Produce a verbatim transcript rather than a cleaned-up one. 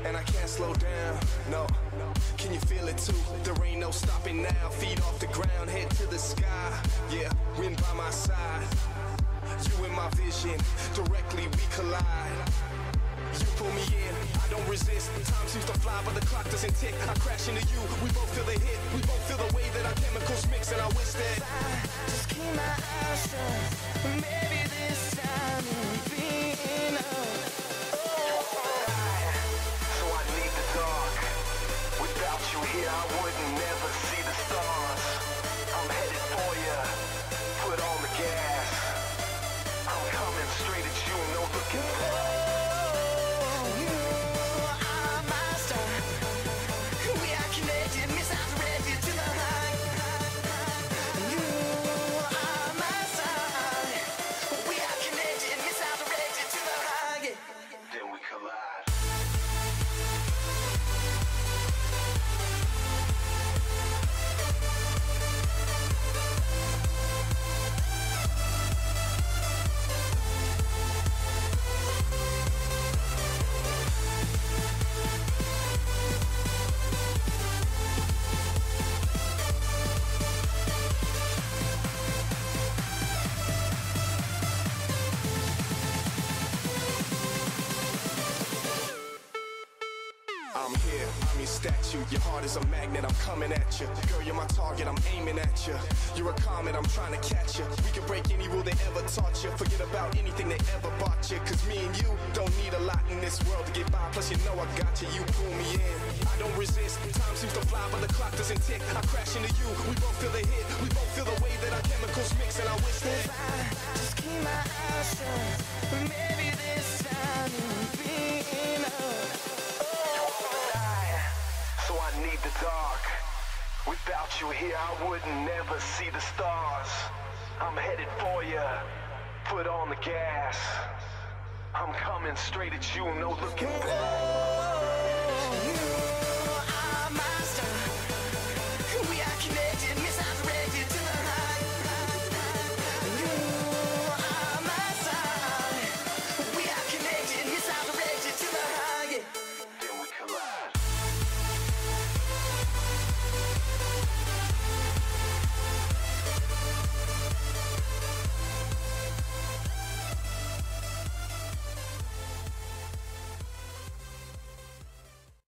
and I can't slow down, no. Can you feel it too? There ain't no stopping now. Feet off the ground, head to the sky. Yeah, wind by my side. You in my vision, directly we collide. You pull me in, I don't resist. Time seems to fly, but the clock doesn't tick. I crash into you, we both feel the hit. We both feel the way that our chemicals mix, and I wish that I just keep my eyes shut. Maybe this time it'll be enough. So I need the dark. Without you here, I wouldn't never see the stars. I'm headed for ya. Put on the gas. I'm coming straight at you, no looking back. I'm here, I'm your statue. Your heart is a magnet, I'm coming at you. Girl, you're my target, I'm aiming at you. You're a comet, I'm trying to catch you. We can break any rule they ever taught you. Forget about anything they ever bought you. Cause me and you don't need a lot in this world to get by. Plus you know I got you, you pull me in. I don't resist, time seems to fly but the clock doesn't tick. I crash into you, we both feel the hit. We both feel the way that our chemicals mix. And I wish that if I just keep my eyes shut, maybe this time it'll be enough. So I need the dark. Without you here, I would never see the stars. I'm headed for ya. Put on the gas. I'm coming straight at you, no looking back. Oh, you